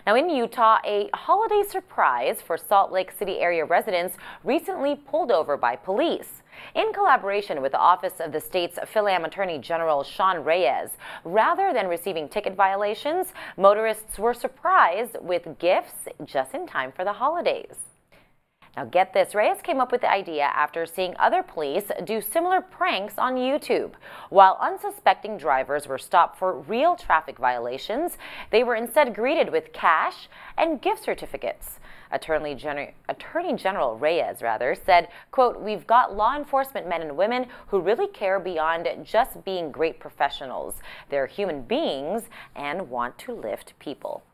Now in Utah, a holiday surprise for Salt Lake City area residents recently pulled over by police. In collaboration with the Office of the state's Philam Attorney General Sean Reyes, rather than receiving ticket violations, motorists were surprised with gifts just in time for the holidays. Now get this, Reyes came up with the idea after seeing other police do similar pranks on YouTube. While unsuspecting drivers were stopped for real traffic violations, they were instead greeted with cash and gift certificates. Attorney General Reyes said, quote, "We've got law enforcement men and women who really care beyond just being great professionals. They're human beings and want to lift people."